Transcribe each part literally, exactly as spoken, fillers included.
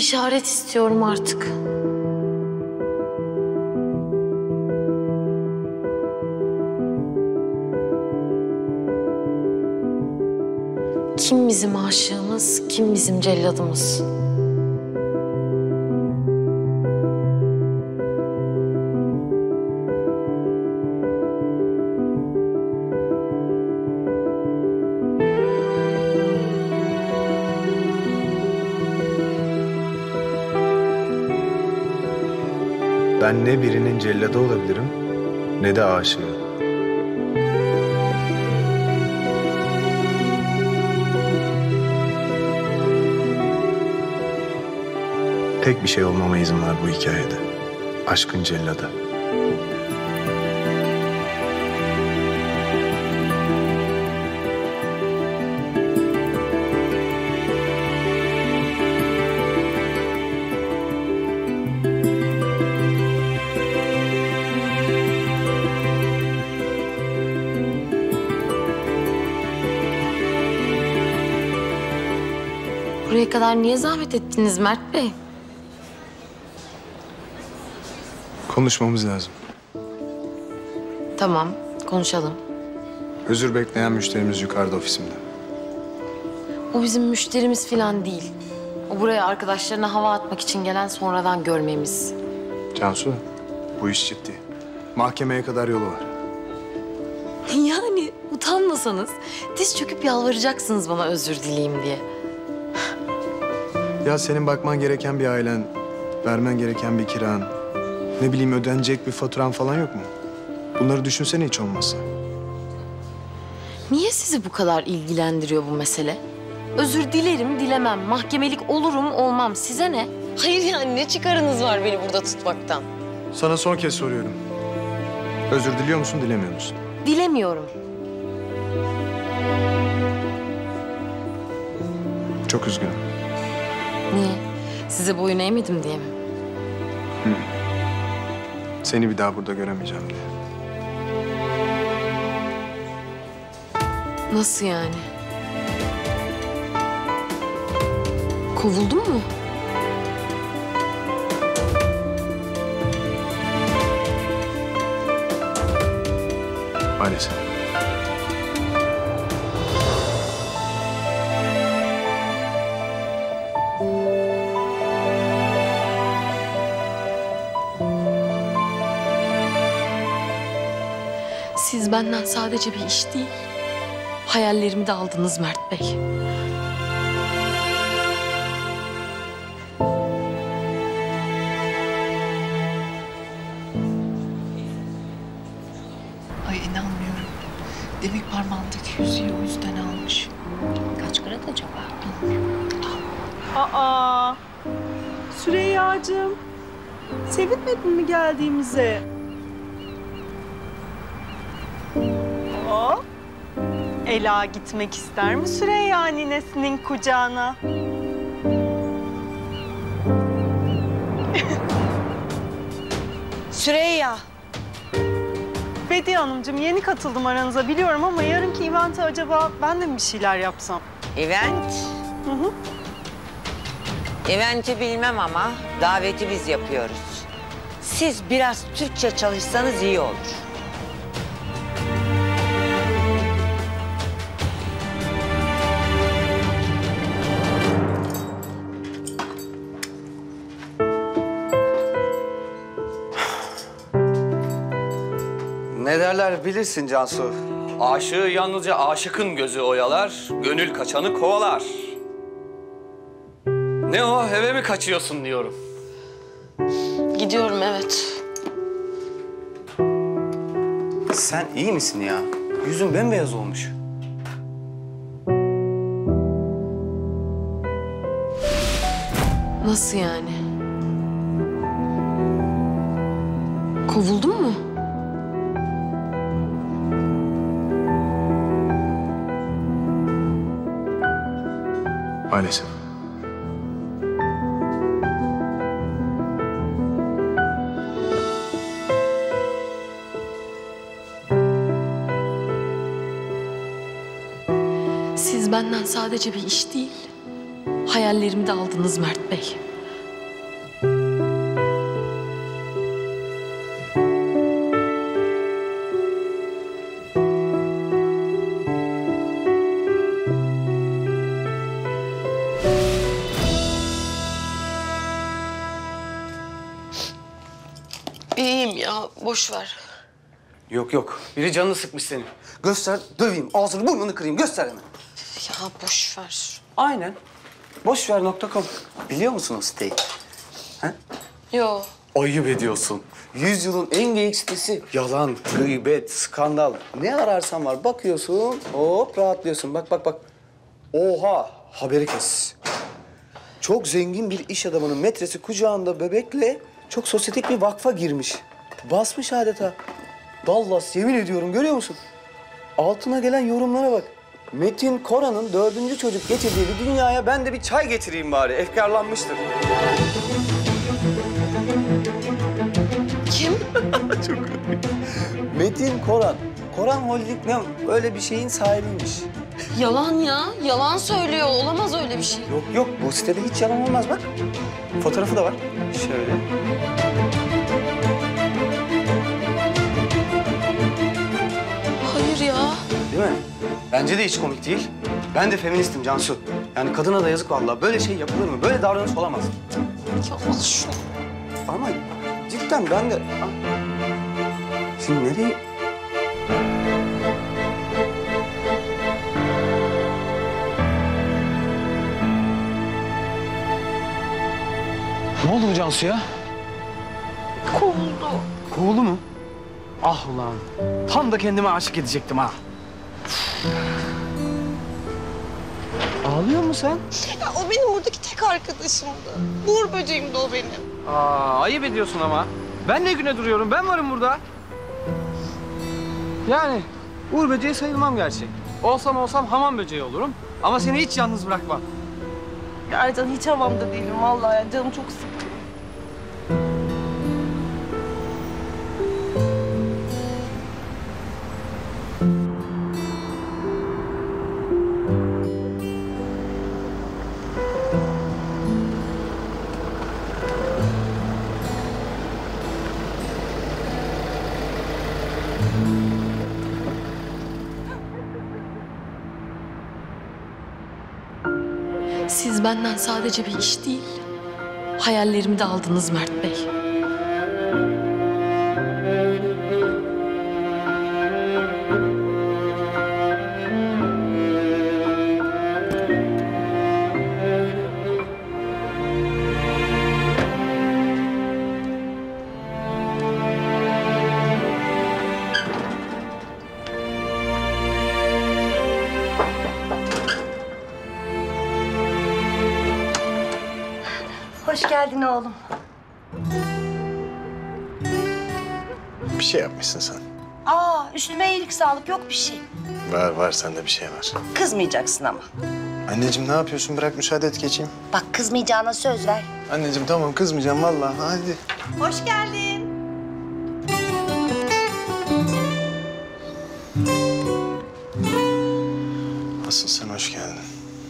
işaret istiyorum artık. Kim bizim aşığımız, kim bizim celladımız? Ben ne birinin celladı olabilirim, ne de aşığı. Tek bir şey olmama izin var bu hikayede. Aşkın celladı. Buraya kadar niye zahmet ettiniz Mert Bey? Konuşmamız lazım. Tamam, konuşalım. Özür bekleyen müşterimiz yukarıda ofisimde. O bizim müşterimiz falan değil. O buraya arkadaşlarına hava atmak için gelen sonradan görmemiz. Cansu, bu iş ciddi. Mahkemeye kadar yolu var. Yani utanmasanız diz çöküp yalvaracaksınız bana özür dileyeyim diye. Ya senin bakman gereken bir ailen, vermen gereken bir kiran, ne bileyim ödenecek bir faturan falan yok mu? Bunları düşünsene hiç olmazsa. Niye sizi bu kadar ilgilendiriyor bu mesele? Özür dilerim, dilemem. Mahkemelik olurum, olmam. Size ne? Hayır yani ne çıkarınız var beni burada tutmaktan? Sana son kez soruyorum. Özür diliyor musun, dilemiyor musun? Dilemiyorum. Çok üzgünüm. Niye? Size boyun eğmedim diye mi? Hı. Seni bir daha burada göremeyeceğim diye. Nasıl yani? Kovuldun mu? Maalesef. Siz benden sadece bir iş değil, hayallerimi de aldınız Mert Bey. Ay inanmıyorum. Demek parmağındaki yüzüğü o yüzden almış. Kaç karat acaba? Bilmiyorum. Aa, Süreyya'cığım. Sevinmedin mi geldiğimize? Aa, Ela gitmek ister mi Süreyya ninesinin kucağına? Süreyya. Bediye Hanımcığım yeni katıldım aranıza biliyorum ama yarınki event'e acaba ben de mi bir şeyler yapsam? Event? Hı hı. Event'i bilmem ama daveti biz yapıyoruz. Siz biraz Türkçe çalışsanız iyi olur. Ne derler bilirsin Cansu. Aşığı yalnızca aşıkın gözü oyalar, gönül kaçanı kovalar. Ne o, eve mi kaçıyorsun diyorum. Gidiyorum evet. Sen iyi misin ya? Yüzün bembeyaz olmuş. Nasıl yani? Kovuldun mu? Maalesef. Siz benden sadece bir iş değil, hayallerimi de aldınız Mert Bey. Boş ver. Yok yok. Biri canını sıkmış senin. Göster, döveyim. Ağzını burnunu kırayım. Göster hemen. Ya boş ver. Aynen. Boşver nokta com. Biliyor musun o siteyi? Ha? Yo. Ayıp ediyorsun. Yüzyılın en geyik sitesi. Yalan, gıybet, skandal. Ne ararsan var. Bakıyorsun, hop rahatlıyorsun. Bak bak bak. Oha, haberi kes. Çok zengin bir iş adamının metresi kucağında bebekle çok sosyetik bir vakfa girmiş. Basmış adeta. Dallas, yemin ediyorum görüyor musun? Altına gelen yorumlara bak. Metin Koran'ın dördüncü çocuk getirdiği bir dünyaya ben de bir çay getireyim bari. Efkarlanmıştır. Kim? Çok komik. Metin Koran. Koran Holding ne? Öyle bir şeyin sahibiymiş. Yalan ya. Yalan söylüyor. Olamaz öyle bir şey. Yok yok, bu sitede hiç yalan olmaz bak. Fotoğrafı da var. Şöyle. Hayır ya. Değil mi? Bence de hiç komik değil. Ben de feministim Cansu. Yani kadına da yazık vallahi. Böyle şey yapılır mı? Böyle davranış olamaz. Ya al şunu. Ama cidden ben de... Ah. Şimdi nereye... Ne oldu bu Cansu'ya? Kovuldu. Kovulu mu? Ah ulan. Tam da kendime aşık edecektim ha. Ağlıyor musun sen? Ya o benim buradaki tek arkadaşımdı. Uğur böceğimdi o benim. Aa, ayıp ediyorsun ama. Ben ne güne duruyorum? Ben varım burada. Yani Uğur böceği sayılmam gerçi. Olsam olsam hamam böceği olurum. Ama seni hiç yalnız bırakmam. Ya Ercan hiç havamda değilim vallahi ya. Canım çok sıkkın. Siz benden sadece bir iş değil, hayallerimi de aldınız Mert Bey. Hoş geldin oğlum. Bir şey yapmışsın sen. Aa, üstüme iyilik sağlık yok bir şey. Var var, sende bir şey var. Kızmayacaksın ama. Anneciğim ne yapıyorsun? Bırak müsaade et geçeyim. Bak kızmayacağına söz ver. Anneciğim tamam kızmayacağım vallahi. Hadi. Hoş geldin. Asıl sen hoş geldin.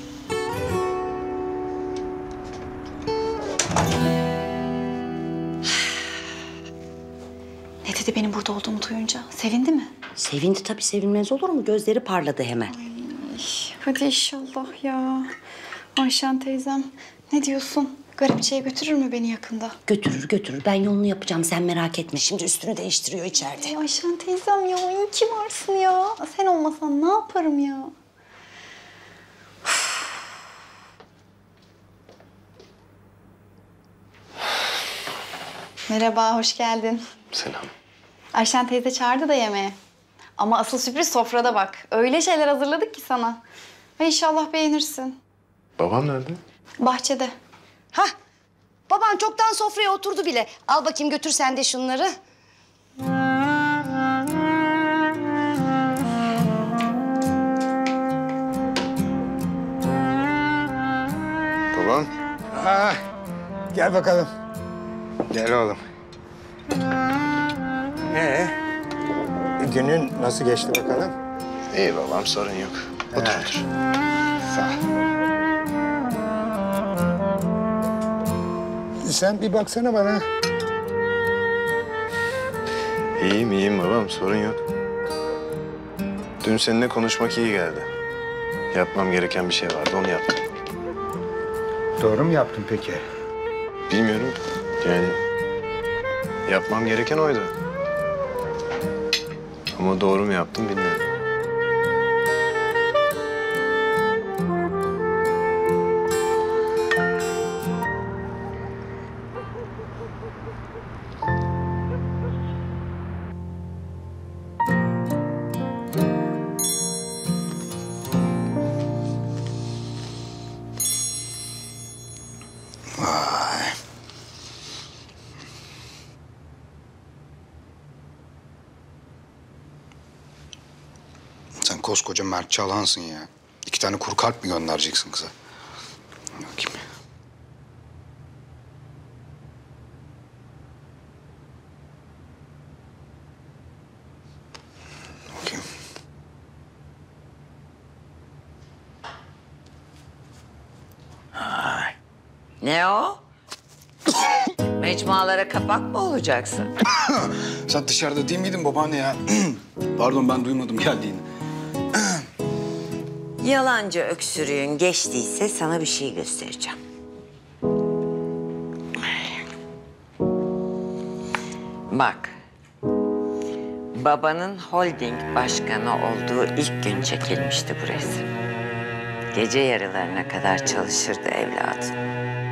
Ne dedi benim burada olduğumu duyunca? Sevindi mi? Sevindi tabii, sevinmez olur mu? Gözleri parladı hemen. Hadi inşallah ya. Ayşen teyzem ne diyorsun? Garipçiye götürür mü beni yakında? Götürür götürür. Ben yolunu yapacağım, sen merak etme. Şimdi üstünü değiştiriyor içeride. Ay Ayşen teyzem ya, iyi ki varsın ya. Sen olmasan ne yaparım ya? Merhaba, hoş geldin. Selam. Ayşen teyze çağırdı da yemeğe. Ama asıl sürpriz sofrada bak. Öyle şeyler hazırladık ki sana. Ve inşallah beğenirsin. Babam nerede? Bahçede. Hah, baban çoktan sofraya oturdu bile. Al bakayım, götür sen de şunları. Babam. Ha, gel bakalım. Gel oğlum. Ee, günün nasıl geçti bakalım? İyi babam, sorun yok. Otur Ha. otur. Sağ ol. Sen bir baksana bana. İyiyim iyiyim babam, sorun yok. Dün seninle konuşmak iyi geldi. Yapmam gereken bir şey vardı, onu yaptım. Doğru mu yaptın peki? Bilmiyorum, yani yapmam gereken oydu. Ama doğru mu yaptım bilmiyorum. Vay. Sen koskoca Mert Çalhan'sın ya. İki tane kuru kalp mi göndereceksin kıza? Bakayım. Bakayım. Ne o? Mecmualara kapak mı olacaksın? Sen dışarıda değil miydin babaanne ya? Pardon ben duymadım geldiğini. Yalancı öksürüğün geçtiyse sana bir şey göstereceğim. Bak. Babanın holding başkanı olduğu ilk gün çekilmişti bu resim. Gece yarılarına kadar çalışırdı evladım.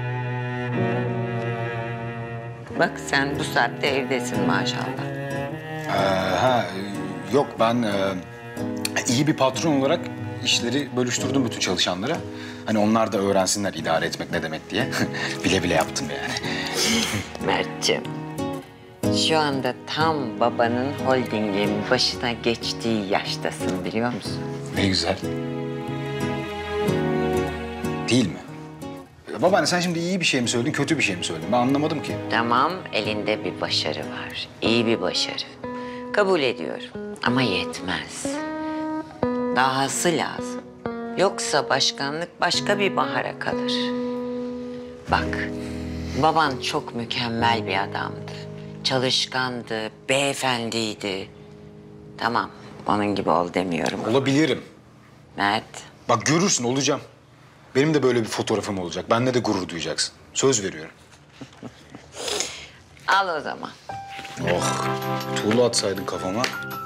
Bak sen bu saatte evdesin maşallah. Ee, ha, yok ben e, iyi bir patron olarak işleri bölüştürdüm bütün çalışanlara. Hani onlar da öğrensinler idare etmek ne demek diye. Bile bile yaptım yani. Mert'ciğim, şu anda tam babanın holdingin başına geçtiği yaştasın biliyor musun? Ne güzel. Değil mi? Babaanne sen şimdi iyi bir şey mi söyledin, kötü bir şey mi söyledin? Ben anlamadım ki. Tamam, elinde bir başarı var. İyi bir başarı. Kabul ediyorum ama yetmez. Dahası lazım. Yoksa başkanlık başka bir bahara kalır. Bak, baban çok mükemmel bir adamdı. Çalışkandı, beyefendiydi. Tamam, onun gibi ol demiyorum. Olabilirim. Mert, Bak görürsün olacağım. Benim de böyle bir fotoğrafım olacak. Benle de gurur duyacaksın. Söz veriyorum. al o zaman. Oh, tuğla atsaydın kafama.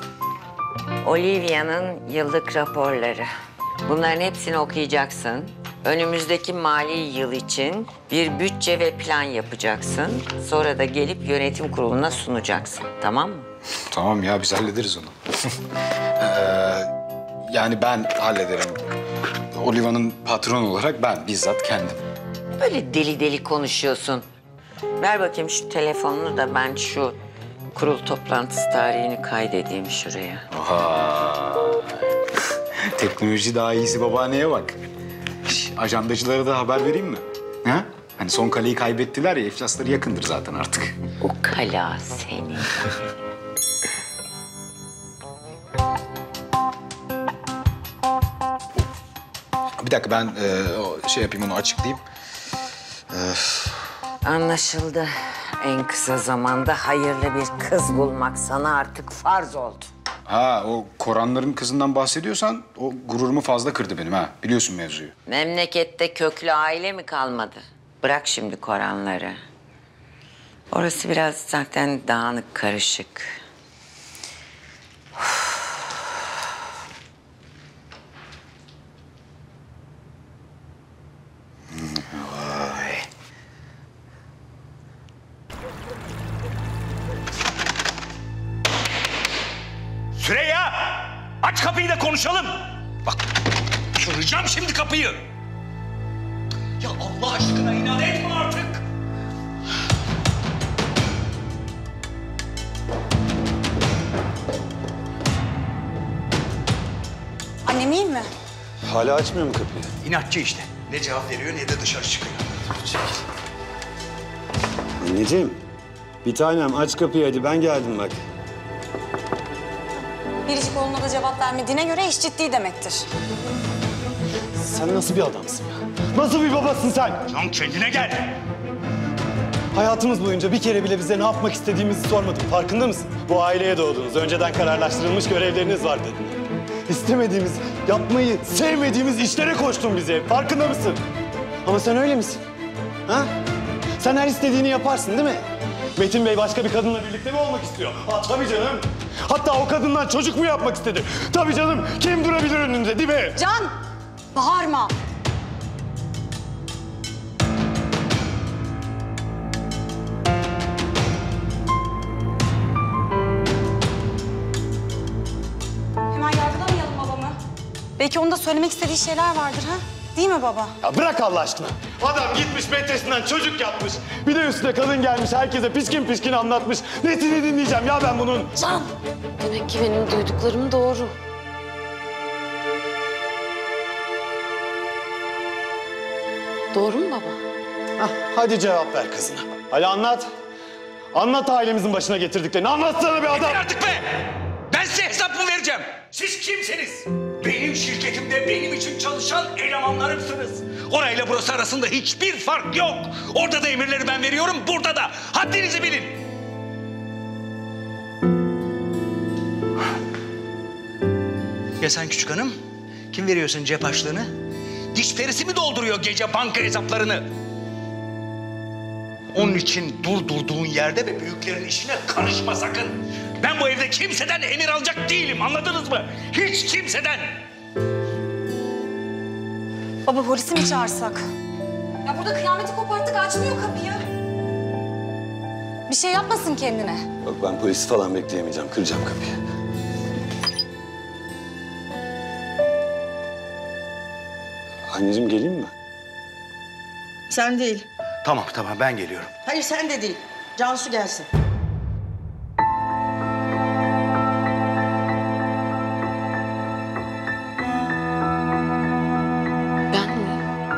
Olivia'nın yıllık raporları. Bunların hepsini okuyacaksın. Önümüzdeki mali yıl için bir bütçe ve plan yapacaksın. Sonra da gelip yönetim kuruluna sunacaksın. Tamam mı? Tamam ya biz hallederiz onu. ee, yani ben hallederim. Oliva'nın patron olarak ben bizzat kendim. Böyle deli deli konuşuyorsun. Ver bakayım şu telefonunu da ben şu kurul toplantısı tarihini kaydedeyim şuraya. Oha. Teknoloji daha iyisi babaanneye bak. Şş, ajandacılara da haber vereyim mi? Ha? Hani son kaleyi kaybettiler ya, iflasları yakındır zaten artık. Ukala seni. Bir dakika ben e, o şey yapayım onu açıklayayım. Anlaşıldı. En kısa zamanda hayırlı bir kız bulmak sana artık farz oldu. Ha o Koranların kızından bahsediyorsan o gururumu fazla kırdı benim ha. Biliyorsun mevzuyu. Memlekette köklü aile mi kalmadı? Bırak şimdi Koranları. Orası biraz zaten dağınık, karışık. Vay. Süreyya! Aç kapıyı da konuşalım. Bak, kıracağım şimdi kapıyı. Ya Allah aşkına inat etme artık. Annem iyi mi? Hala açmıyor mu kapıyı? İnatçı işte. Ne cevap veriyor ne de dışarı çıkıyor. Anneciğim, bir tanem aç kapıyı hadi ben geldim bak. Biricik oğluna da cevap vermediğine göre iş ciddi demektir. Sen nasıl bir adamsın ya? Nasıl bir babasın sen? Can kendine gel. Hayatımız boyunca bir kere bile bize ne yapmak istediğimizi sormadın. Farkında mısın? Bu aileye doğdunuz. Önceden kararlaştırılmış görevleriniz var dedin. İstemediğimiz, yapmayı sevmediğimiz işlere koştun bize. Farkında mısın? Ama sen öyle misin? Ha? Sen her istediğini yaparsın değil mi? Metin Bey başka bir kadınla birlikte mi olmak istiyor? Ha, tabii canım. Hatta o kadından çocuk mu yapmak istedi? Tabii canım, kim durabilir önünde değil mi? Can! Bağırma. Hemen yargılamayalım babamı. Belki onun da söylemek istediği şeyler vardır ha? Değil mi baba? Ya bırak Allah aşkına. Adam gitmiş metresinden çocuk yapmış. Bir de üstüne kadın gelmiş, herkese pişkin pişkin anlatmış. Nesini dinleyeceğim ya ben bunun? Can! Demek ki benim duyduklarım doğru. Doğru mu baba? Hah, hadi cevap ver kızına. Hadi anlat. Anlat ailemizin başına getirdiklerini. Anlatsana bir adam. Yeter artık be! Ben size hesap mı vereceğim? Siz kimsiniz? Benim şirketimde benim için çalışan elemanlarımsınız. Orayla burası arasında hiçbir fark yok. Orada da emirleri ben veriyorum, burada da. Haddinizi bilin. Ya sen küçük hanım? Kim veriyorsun cep harçlığını? Diş perisi mi dolduruyor gece banka hesaplarını? Onun için dur durduğun yerde ve büyüklerin işine karışma sakın. Ben bu evde kimseden emir alacak değilim, anladınız mı? Hiç kimseden. Baba polisi mi çağırsak? Ya burada kıyameti koparttık, açmıyor kapıyı. Bir şey yapmasın kendine. Yok ben polisi falan bekleyemeyeceğim. Kıracağım kapıyı. Anneciğim geleyim mi? Sen değil. Tamam tamam ben geliyorum. Hayır sen de değil. Cansu gelsin. Ben mi?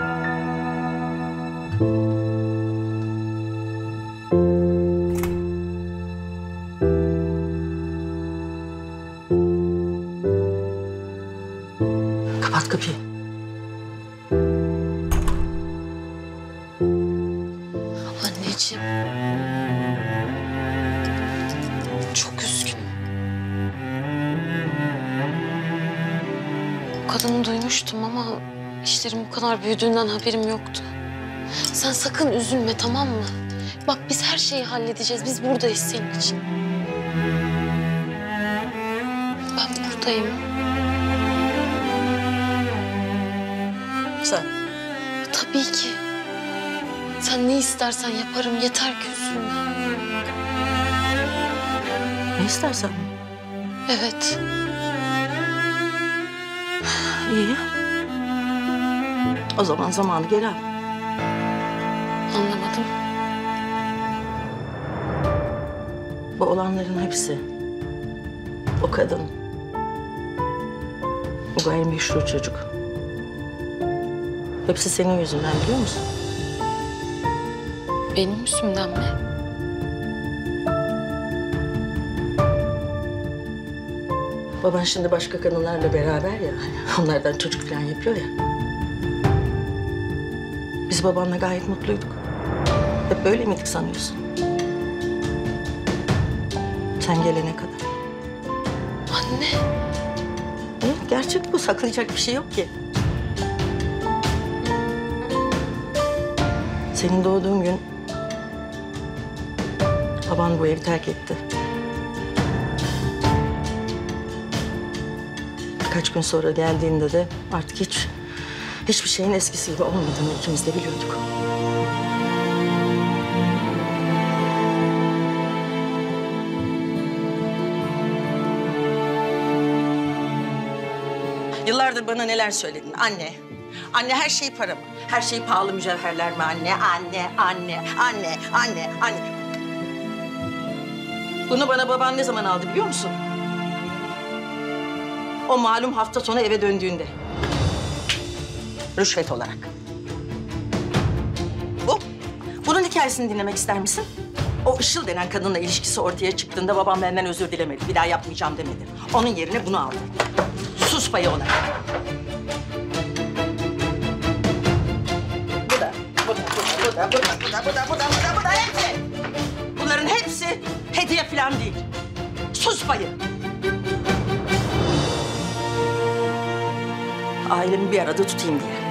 Kapat kapıyı. Anneciğim. Çok üzgünüm. O kadını duymuştum ama işlerin bu kadar büyüdüğünden haberim yoktu. Sen sakın üzülme, tamam mı? Bak biz her şeyi halledeceğiz. Biz buradayız senin için. Ben buradayım. Sen? Tabii ki. Sen ne istersen yaparım. Yeter ki üzülme. Ne istersen. Evet. İyi. O zaman zamanı geri al. Anlamadım. Bu olanların hepsi o kadın, o gayrimeşru çocuk. Hepsi senin yüzünden biliyor musun? Benim yüzümden mi? Baban şimdi başka kadınlarla beraber ya, onlardan çocuk falan yapıyor ya. Biz babanla gayet mutluyduk. Hep böyle miydik sanıyorsun? Sen gelene kadar. Anne. Evet, gerçek bu. Saklayacak bir şey yok ki. Senin doğduğun gün baban bu evi terk etti. Birkaç gün sonra geldiğinde de artık hiç hiçbir şeyin eskisi gibi olmadığını ikimiz de biliyorduk. Yıllardır bana neler söyledin anne. Anne her şey para mı? Her şey pahalı mücevherler mi anne? Anne, anne, anne, anne, anne. Bunu bana baban ne zaman aldı biliyor musun? O malum hafta sonu eve döndüğünde. Rüşvet olarak. Bu. Bunun hikayesini dinlemek ister misin? O Işıl denen kadınla ilişkisi ortaya çıktığında babam benden özür dilemedi. Bir daha yapmayacağım demedi. Onun yerine bunu aldı. Sus payı olarak. Bu da, bu da, bu da, bu da, bu da, bu da, bu da, bu da, bu da, bu da hepsi. Bunların hepsi hediye falan değil. Sus payı. Ailemi bir arada tutayım diye.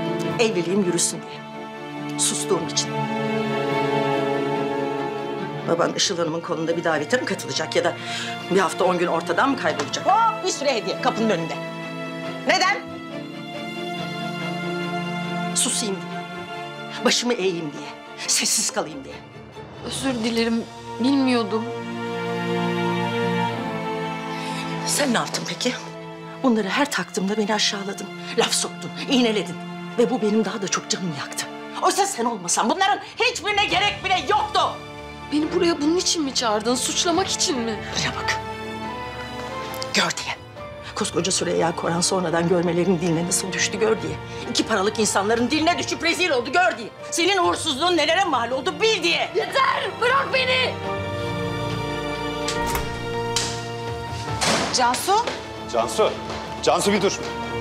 Evliliğim yürüsün diye. Sustuğum için. Baban Işıl Hanım'ın kolunda bir davete mi katılacak ya da bir hafta on gün ortadan mı kaybolacak? Hop bir sürü hediye kapının önünde. Neden? Susayım diye. Başımı eğeyim diye. Sessiz kalayım diye. Özür dilerim. Bilmiyordum. Sen ne yaptın peki? Bunları her taktığımda beni aşağıladın. Laf soktun, iğneledin. Ve bu benim daha da çok canımı yaktı. Oysa sen olmasan bunların hiçbirine gerek bile yoktu. Beni buraya bunun için mi çağırdın? Suçlamak için mi? Buraya bak. Gör diye. Koskoca Süreyya Koran sonradan görmelerin diline nasıl düştü gör diye. İki paralık insanların diline düşüp rezil oldu gör diye. Senin uğursuzluğun nelere mal oldu bil diye. Yeter! Bırak beni! Cansu. Cansu, Cansu bir dur.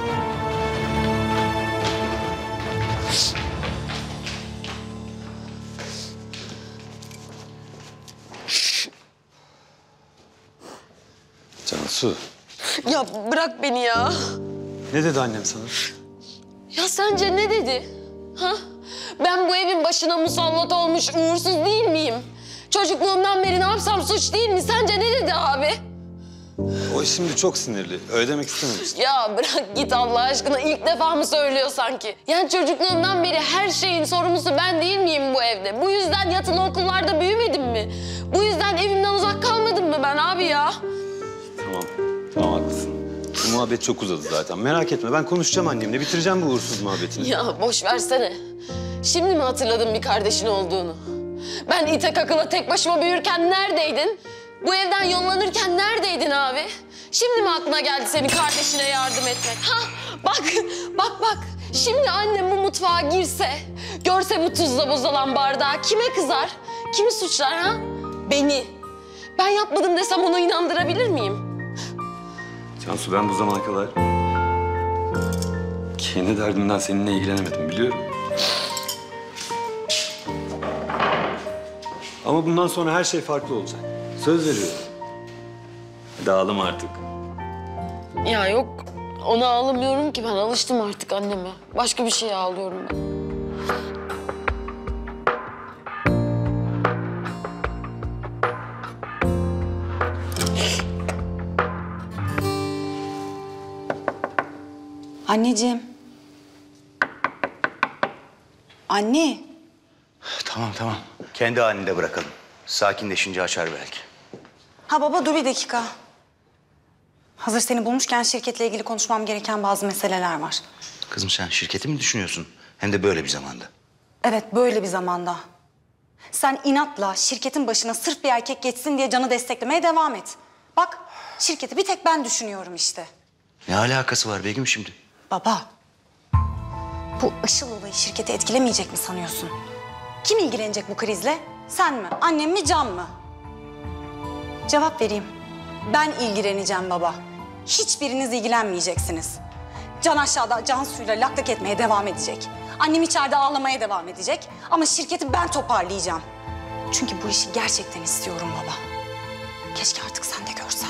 Cansu. Ya bırak beni ya. Ne dedi annem sana? Ya sence ne dedi? Ha? Ben bu evin başına musallat olmuş uğursuz değil miyim? Çocukluğumdan beri ne yapsam suç değil mi? Sence ne dedi abi? O şimdi çok sinirli. Öyle demek istememiştim. Ya bırak git Allah aşkına. İlk defa mı söylüyor sanki? Yani çocukluğumdan beri her şeyin sorumlusu ben değil miyim bu evde? Bu yüzden yatılı okullarda büyümedim mi? Bu yüzden evimden uzak kalmadım mı ben abi ya? Tamam. Tamam haklısın. Bu muhabbet çok uzadı zaten. Merak etme ben konuşacağım annemle. Bitireceğim bu uğursuz muhabbetini. Ya boş versene. Şimdi mi hatırladın bir kardeşin olduğunu? Ben ite kakıla tek başıma büyürken neredeydin? Bu evden yollanırken neredeydin abi? Şimdi mi aklına geldi senin kardeşine yardım etmek? Ha? Bak, bak, bak. Şimdi annem bu mutfağa girse, görse bu tuzla bozulan bardağı kime kızar? Kimi suçlar ha? Beni. Ben yapmadım desem onu inandırabilir miyim? Cansu ben bu zamana kadar kendi derdimden seninle ilgilenemedim biliyorum. Ama bundan sonra her şey farklı olacak. Söz veriyorum. Hadi ağlama artık. Ya yok, ona ağlamıyorum ki ben. Alıştım artık anneme. Başka bir şeye ağlıyorum ben. Anneciğim. Anne. Tamam tamam. Kendi halinde bırakalım. Sakinleşince açar belki. Ha baba dur bir dakika. Hazır seni bulmuşken şirketle ilgili konuşmam gereken bazı meseleler var. Kızım sen şirketi mi düşünüyorsun? Hem de böyle bir zamanda. Evet böyle bir zamanda. Sen inatla şirketin başına sırf bir erkek geçsin diye Can'ı desteklemeye devam et. Bak şirketi bir tek ben düşünüyorum işte. Ne alakası var Begüm şimdi? Baba. Bu Işıl olayı şirketi etkilemeyecek mi sanıyorsun? Kim ilgilenecek bu krizle? Sen mi, annem mi, Can mı? Cevap vereyim. Ben ilgileneceğim baba. Hiçbiriniz ilgilenmeyeceksiniz. Can aşağıda Cansu'yla lak lak etmeye devam edecek. Annem içeride ağlamaya devam edecek. Ama şirketi ben toparlayacağım. Çünkü bu işi gerçekten istiyorum baba. Keşke artık sen de görsen.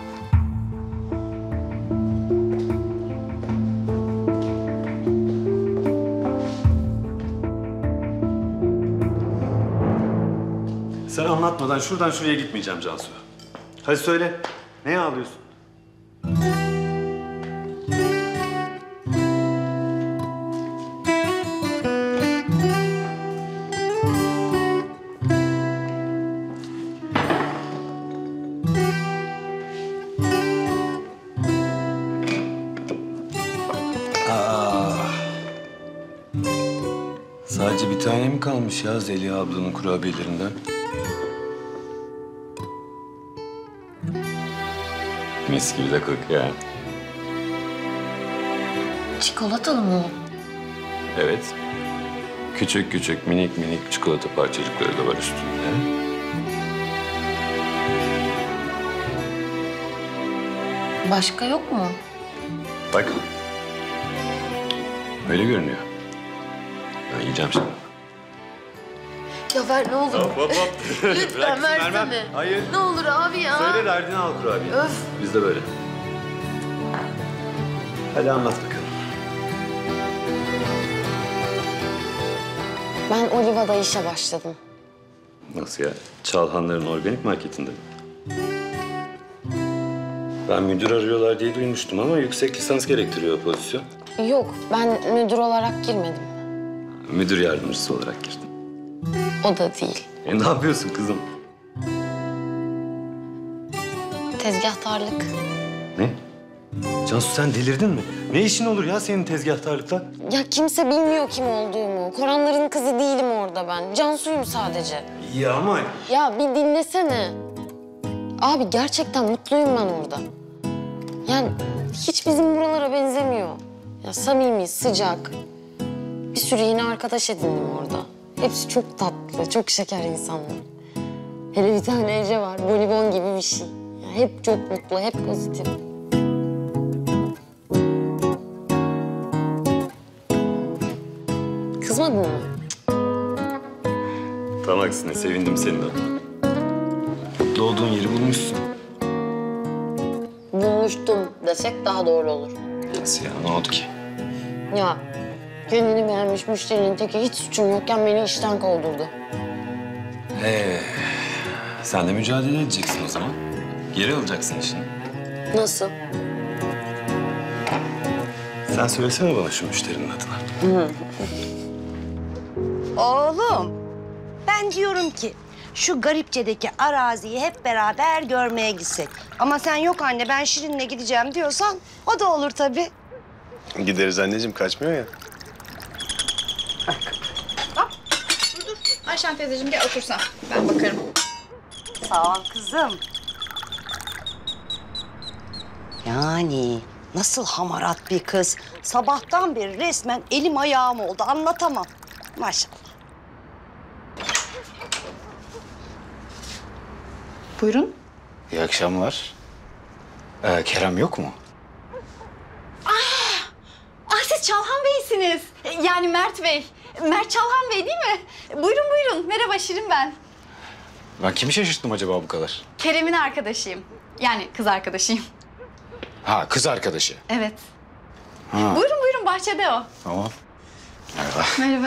Sen anlatmadan şuradan şuraya gitmeyeceğim Cansu. Hadi söyle. Neye ağlıyorsun? Aa. Sadece bir tane mi kalmış ya Zeliha ablanın kurabiyelerinden? Mis gibi de kokuyor. Çikolatalı mı o? Evet. Küçük küçük minik minik çikolata parçacıkları da var üstünde. Başka yok mu? Bak. Öyle görünüyor. Ben yiyeceğim şimdi. Ya ver ne olur. Hop hop hop. Lütfen versene. Hayır. Ne olur abi ya. Söyle derdini al kurabiye. Öf. Biz de böyle. Hadi anlat bakalım. Ben Oliva'da işe başladım. Nasıl ya? Çalhanların organik marketinde mi? Ben müdür arıyorlar diye duymuştum ama yüksek lisans gerektiriyor o pozisyon. Yok, ben müdür olarak girmedim. Müdür yardımcısı olarak girdim. O da değil. E ne yapıyorsun kızım? Tezgahtarlık. Ne? Cansu sen delirdin mi? Ne işin olur ya senin tezgahtarlıkla? Ya kimse bilmiyor kim olduğumu. Koranların kızı değilim orada ben. Cansu'yum sadece. Ya ama... Ya bir dinlesene. Abi gerçekten mutluyum ben orada. Yani hiç bizim buralara benzemiyor. Ya samimi, sıcak. Bir sürü yeni arkadaş edindim orada. Hepsi çok tatlı, çok şeker insanlar. Hele bir tane Ece var, bonibon gibi bir şey. Ya hep çok mutlu, hep pozitif. Kızmadın mı? Tam aksine sevindim senin adına. Mutlu olduğun yeri bulmuşsun. Bulmuştum desek daha doğru olur. Nasıl ya? Ne oldu ki? Ya kendini beğenmiş müşterinin teki hiç suçum yokken beni işten kovdurdu. Ee, sen de mücadele edeceksin o zaman. Geri alacaksın işini. Nasıl? Sen söylesene bana şu müşterinin adını. Oğlum, ben diyorum ki şu Garipçe'deki araziyi hep beraber görmeye gitsek. Ama sen yok anne, ben Şirin'le gideceğim diyorsan o da olur tabii. Gideriz anneciğim, kaçmıyor ya. Dur dur. Ayşen teyzeciğim gel otursan. Ben bakarım. Sağ ol kızım. Yani nasıl hamarat bir kız. Sabahtan beri resmen elim ayağım oldu, anlatamam. Maşallah. Buyurun. İyi akşamlar. Ee, Kerem yok mu? Ah siz Çalhan Bey'siniz. Yani Mert Bey. Mert Çalhan Bey değil mi? Buyurun buyurun. Merhaba Şirin ben. Ben kimi şaşırttım acaba bu kadar? Kerem'in arkadaşıyım. Yani kız arkadaşıyım. Ha, kız arkadaşı. Evet. Ha. Buyurun buyurun bahçede o. Tamam. Merhaba. Merhaba.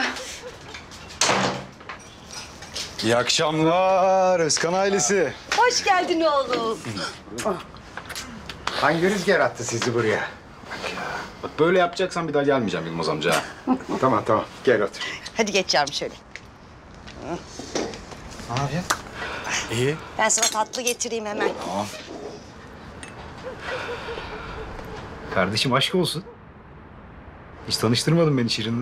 İyi akşamlar Özkan ailesi. Hoş geldin oğlum. Hangi rüzgar attı sizi buraya? Bak ya. Bak böyle yapacaksan bir daha gelmeyeceğim Yılmaz amca. Tamam tamam gel otur. Hadi geç yavrum şöyle. Ne yapıyorsun? İyi. Ben sana tatlı getireyim hemen. Tamam. Kardeşim aşk olsun. Hiç tanıştırmadın beni Şirin'le.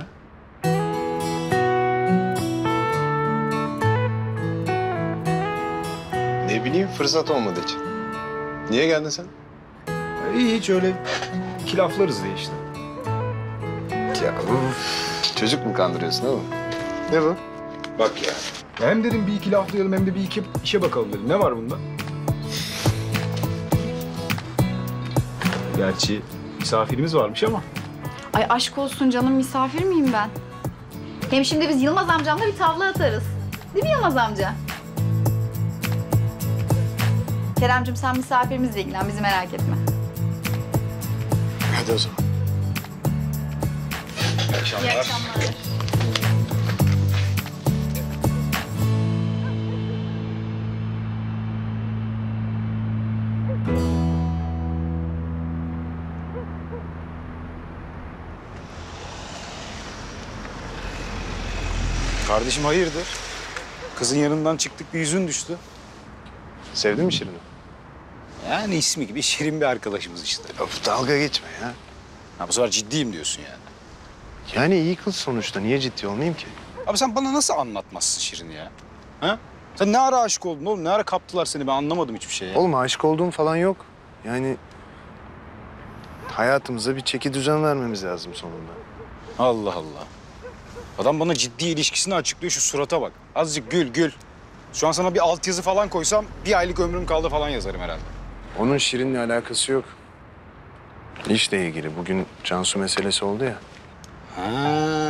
Ne bileyim, fırsat olmadı hiç. Niye geldin sen? İyi hiç öyle iki laflarız diye işte. Ya uf. Çocuk mu kandırıyorsun oğlum? Ne bu? Bak ya. Ya hem dedim bir iki laflayalım hem de bir iki işe bakalım dedim. Ne var bunda? Gerçi misafirimiz varmış ama. Ay aşk olsun canım, misafir miyim ben? Hem şimdi biz Yılmaz amcamla bir tavla atarız. Değil mi Yılmaz amca? Keremcim sen misafirimizle ilgilen, bizi merak etme. Hadi o zaman. İyi akşamlar. İyi akşamlar. Kardeşim hayırdır? Kızın yanından çıktık bir yüzün düştü. Sevdin mi Şirin'i? Yani ismi gibi şirin bir arkadaşımız işte. Of, dalga geçme ya. Ha, bu sefer ciddiyim diyorsun yani. Yani iyi kız sonuçta. Niye ciddi olmayayım ki? Abi sen bana nasıl anlatmazsın Şirin'i ya? Ha? Sen ne ara aşık oldun oğlum? Ne ara kaptılar seni? Ben anlamadım hiçbir şey ya. Oğlum aşık olduğum falan yok. Yani hayatımıza bir çeki düzen vermemiz lazım sonunda. Allah Allah. Adam bana ciddi ilişkisini açıklıyor, şu surata bak. Azıcık gül gül. Şu an sana bir altyazı falan koysam bir aylık ömrüm kaldı falan yazarım herhalde. Onun Şirin'le alakası yok. İşle ilgili. Bugün Cansu meselesi oldu ya. Ha.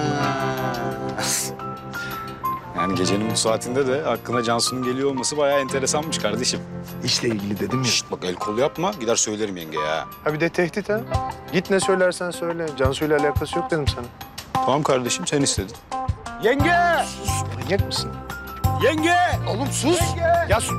Yani gecenin bu saatinde de aklına Cansu'nun geliyor olması bayağı enteresanmış kardeşim. İşle ilgili dedim ya. Şişt bak el kol yapma, gider söylerim yenge ya. Ha bir de tehdit ha. Git ne söylersen söyle. Cansu'yla alakası yok dedim sana. Tamam kardeşim, sen istedin. Yenge! Sus, manyak mısın? Yenge! Oğlum sus! Yenge! Ya sus!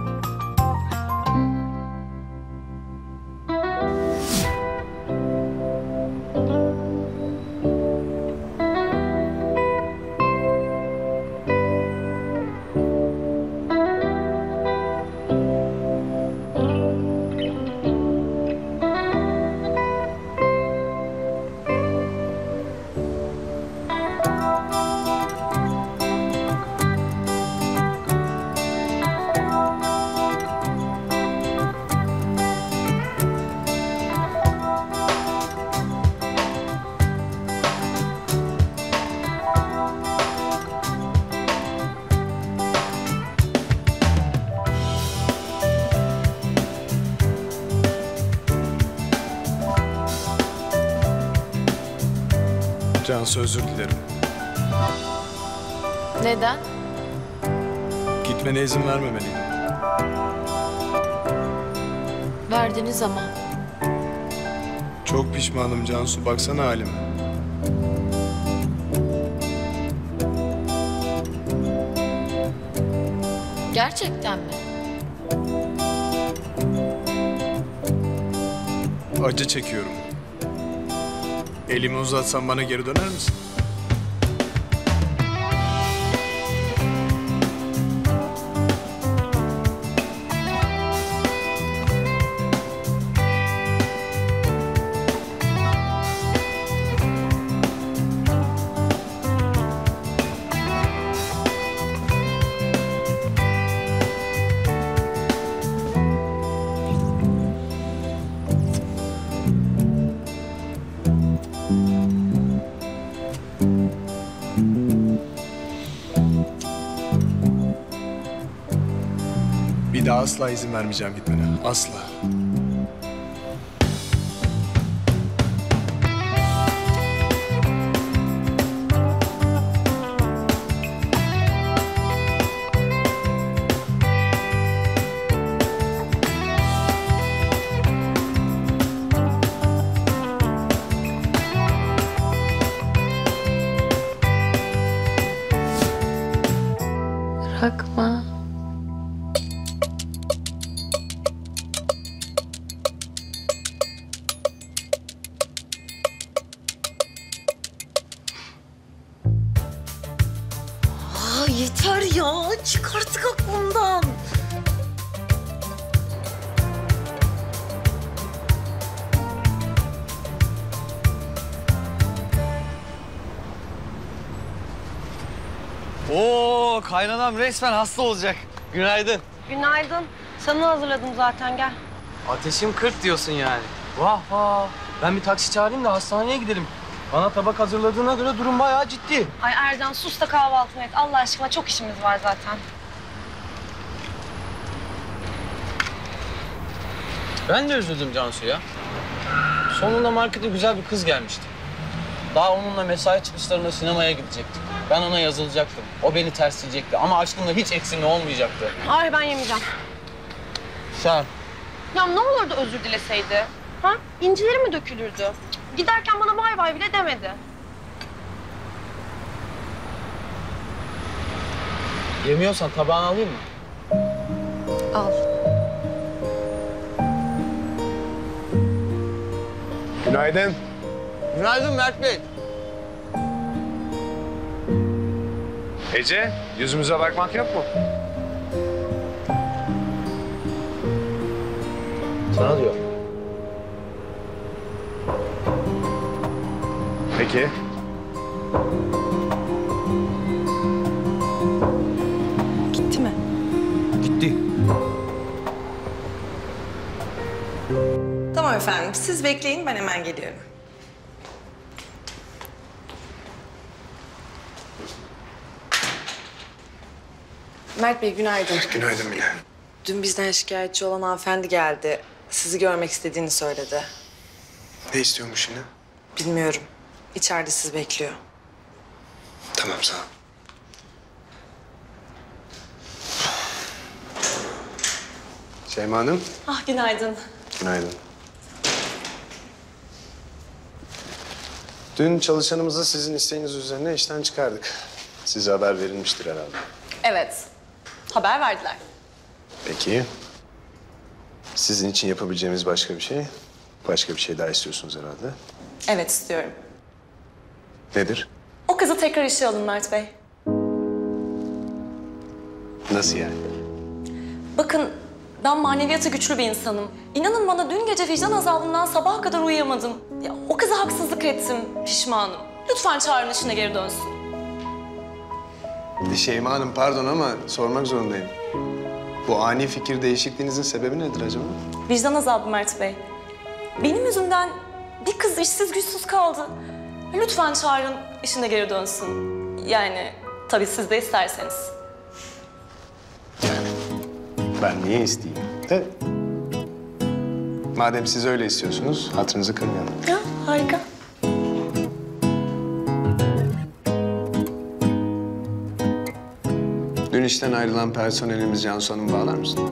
Cansu özür dilerim. Neden? Gitmene izin vermemeliydim. Verdiniz ama. Çok pişmanım Cansu. Baksana halime. Gerçekten mi? Acı çekiyorum. Elimi uzatsam bana geri döner misin? Bir daha asla izin vermeyeceğim gitmene. Asla. Bırakma. Aa, yeter ya. Çık artık aklımdan. Oo, kaynanam resmen hasta olacak. Günaydın. Günaydın. Sana hazırladım zaten, gel. Ateşim kırk diyorsun yani. Vah vah. Ben bir taksi çağırayım da hastaneye gidelim. Bana tabak hazırladığına göre durum bayağı ciddi. Ay Ercan sus da kahvaltını et. Allah aşkına çok işimiz var zaten. Ben de üzüldüm Cansu'ya. Sonunda markete güzel bir kız gelmişti. Daha onunla mesai çıkışlarında sinemaya gidecektik. Ben ona yazılacaktım. O beni tersleyecekti ama aşkımda hiç eksilme olmayacaktı. Ay ben yemeyeceğim. Sen? Ya ne olurdu özür dileseydi? Ha? İncileri mi dökülürdü? Giderken bana bay bay bile demedi. Yemiyorsan tabağını alayım mı? Al. Günaydın. Günaydın Mert Bey. Ece, yüzümüze bakmak yok mu? Sana diyor. Peki. Gitti mi? Gitti. Tamam efendim, siz bekleyin, ben hemen geliyorum. Mert Bey, günaydın. Günaydın Mine. Dün bizden şikayetçi olan hanımefendi geldi. Sizi görmek istediğini söyledi. Ne istiyormuş yine? Bilmiyorum. İçeride sizi bekliyor. Tamam, sağ ol. Şeyma Hanım. Ah, günaydın. Günaydın. Dün çalışanımızı sizin isteğiniz üzerine işten çıkardık. Size haber verilmiştir herhalde. Evet. Haber verdiler. Peki. Sizin için yapabileceğimiz başka bir şey? Başka bir şey daha istiyorsunuz herhalde. Evet istiyorum. Nedir? O kızı tekrar işe alın Mert Bey. Nasıl yani? Bakın ben maneviyatı güçlü bir insanım. İnanın bana dün gece vicdan azabından sabaha kadar uyuyamadım. Ya, o kıza haksızlık ettim. Pişmanım. Lütfen çağırın işine geri dönsün. Şeyma Hanım pardon ama sormak zorundayım. Bu ani fikir değişikliğinizin sebebi nedir acaba? Vicdan azabı Mert Bey. Benim yüzümden bir kız işsiz güçsüz kaldı. Lütfen çağırın işine geri dönsün. Yani tabii siz de isterseniz. Ben niye isteyeyim? De. Madem siz öyle istiyorsunuz, hatırınızı kırmayalım. Ya harika. Dün işten ayrılan personelimiz Cansu Hanım'ı bağlar mısın?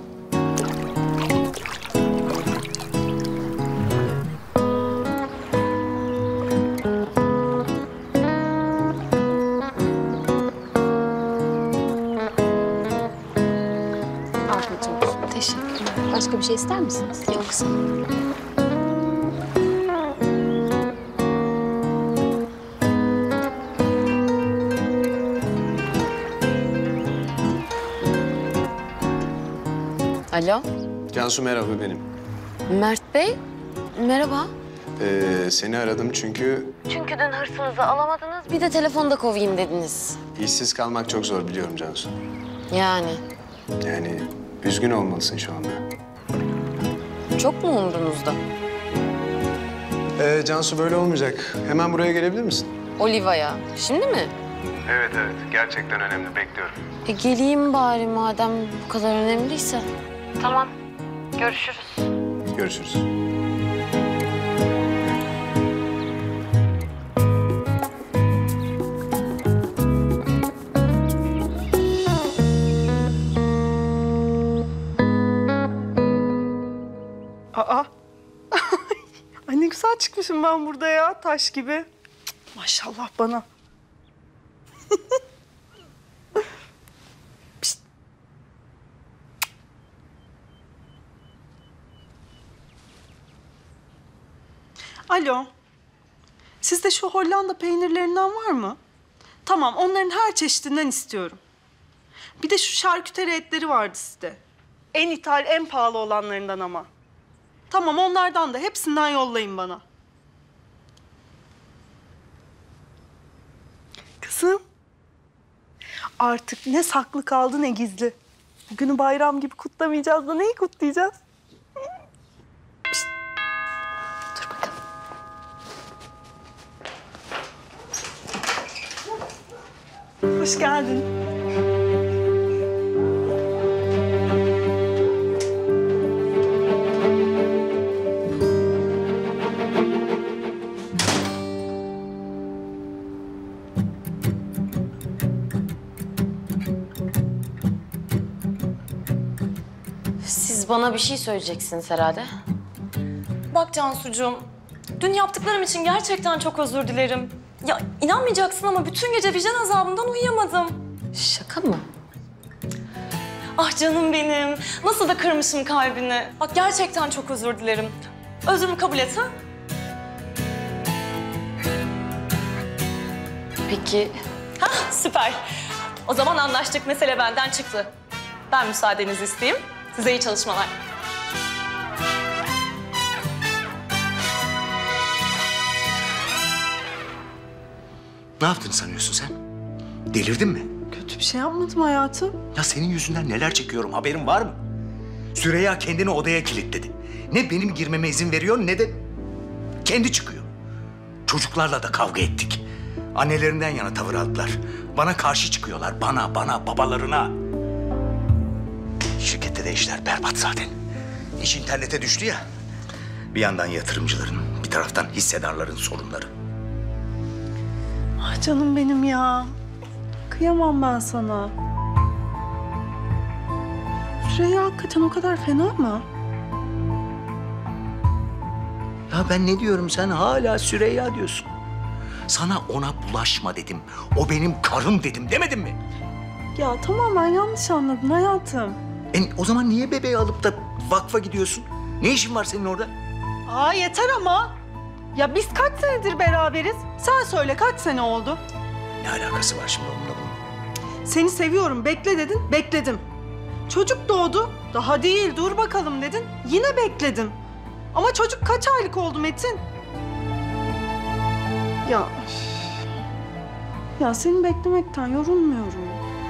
Afiyet olsun. Teşekkürler. Başka bir şey ister misiniz? Yok sağ olun. Alo, Cansu merhaba benim. Mert Bey. Merhaba. Ee, seni aradım çünkü Çünkü dün hırsınızı alamadınız, bir de telefonda kovayım dediniz. işsiz kalmak çok zor biliyorum Cansu. Yani Yani üzgün olmalısın şu anda. çok mu umrunuzda? Ee, Cansu böyle olmayacak. Hemen buraya gelebilir misin? Oliva'ya. Şimdi mi? Evet evet. Gerçekten önemli. Bekliyorum. E geleyim bari madem bu kadar önemliyse. Tamam. Görüşürüz. Görüşürüz. Aa. Ay ne güzel çıkmışım ben burada ya, taş gibi. Cık, maşallah bana. Pişt. Alo. Sizde şu Hollanda peynirlerinden var mı? Tamam, onların her çeşidinden istiyorum. Bir de şu şarküteri etleri vardı sizde. En ithal, en pahalı olanlarından ama. Tamam, onlardan da hepsinden yollayın bana. Kızım. Artık ne saklı kaldı ne gizli. Bugünü bayram gibi kutlamayacağız da neyi kutlayacağız? Pişt. Dur bakalım. Hoş geldin. Siz bana bir şey söyleyeceksiniz herhalde. Bak Cansucuğum, dün yaptıklarım için gerçekten çok özür dilerim. Ya inanmayacaksın ama bütün gece vicdan azabından uyuyamadım. Şaka mı? Ah canım benim, nasıl da kırmışım kalbini. Bak gerçekten çok özür dilerim. Özrümü kabul et ha? Peki. Hah süper. O zaman anlaştık, mesele benden çıktı. Ben müsaadenizi isteyeyim. Size iyi çalışmalar. Ne yaptığını sanıyorsun sen? Delirdin mi? Kötü bir şey yapmadım hayatım. Ya senin yüzünden neler çekiyorum haberin var mı? Süreyya kendini odaya kilitledi. Ne benim girmeme izin veriyor ne de kendi çıkıyor. Çocuklarla da kavga ettik. Annelerinden yana tavır aldılar. Bana karşı çıkıyorlar. Bana, bana, babalarına. Şirkette de işler berbat zaten. İş internete düştü ya. Bir yandan yatırımcıların, bir taraftan hissedarların sorunları. Ah canım benim ya. Kıyamam ben sana. Süreyya hakikaten o kadar fena mı? Ya ben ne diyorum, sen hala Süreyya diyorsun. Sana ona bulaşma dedim. O benim karım dedim, demedim mi? Ya tamamen yanlış anladın hayatım. E, o zaman niye bebeği alıp da vakfa gidiyorsun? Ne işin var senin orada? Aa yeter ama. Ya biz kaç senedir beraberiz? Sen söyle kaç sene oldu? Ne alakası var şimdi onunla bunun? Seni seviyorum bekle dedin, bekledim. Çocuk doğdu, daha değil dur bakalım dedin, yine bekledim. Ama çocuk kaç aylık oldu Metin? Ya üf. Ya seni beklemekten yorulmuyorum.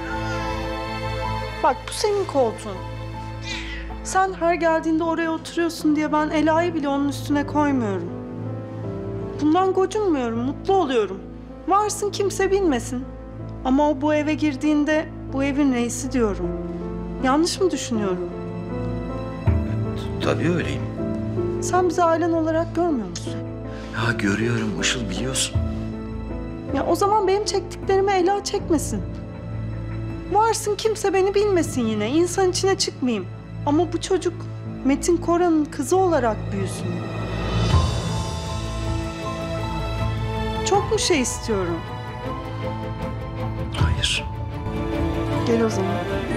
Bak bu senin koltuğun. Sen her geldiğinde oraya oturuyorsun diye ben Ela'yı bile onun üstüne koymuyorum. Bundan gocunmuyorum, mutlu oluyorum. Varsın kimse bilmesin. Ama o bu eve girdiğinde bu evin reisi diyorum. Yanlış mı düşünüyorum? Tabii öyleyim. Sen bizi ailen olarak görmüyor musun? Ya görüyorum Işıl, biliyorsun. Ya o zaman benim çektiklerimi Ela çekmesin. Varsın kimse beni bilmesin yine. İnsan içine çıkmayayım. Ama bu çocuk Metin Koran'ın kızı olarak büyüsün. Çok mu şey istiyorum? Hayır. Gel o zaman.